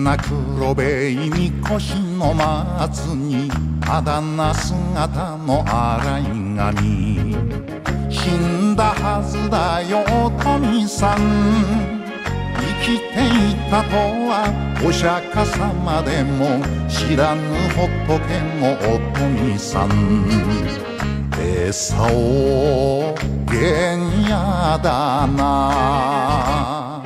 な黒べいみこしの松にあだ名姿の荒い髪、死んだはずだよおとみさん。生きていたとはお釈迦様でも知らぬ仏のおとみさん。餌をげんやだな。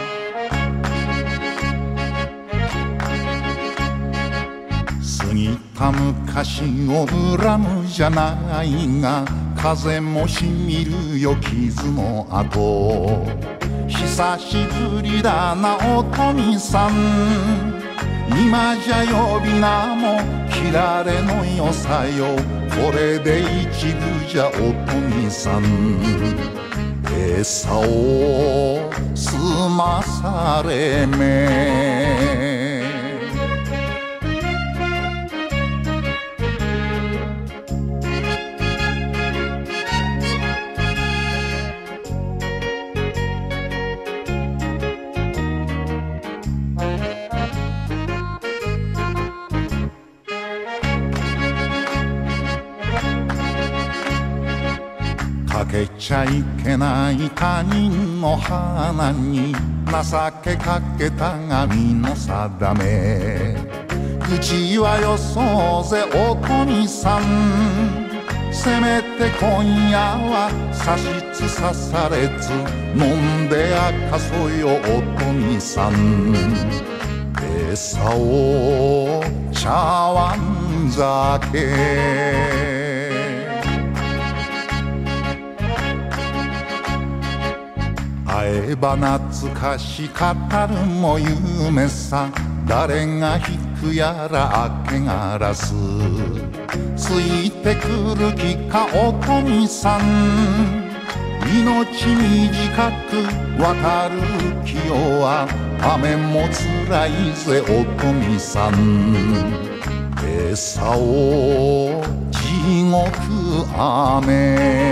過ぎた昔を恨むじゃないが、風もしみるよ傷の跡。久しぶりだなおとみさん。今じゃ呼び名も切られのよさよ。これで一部じゃおとみさん。餌を済まされめ。かけちゃいけない他人の花に情けかけたが身の定め。口はよそうぜおとみさん。せめて今夜は差しつさされず飲んで明かそよおとみさん。餌を茶碗酒。会えば懐かし語るも夢さ。誰が引くやら明けガラス。ついてくる気かおとみさん。命短く渡る清は雨もつらいぜおとみさん。餌を地獄雨。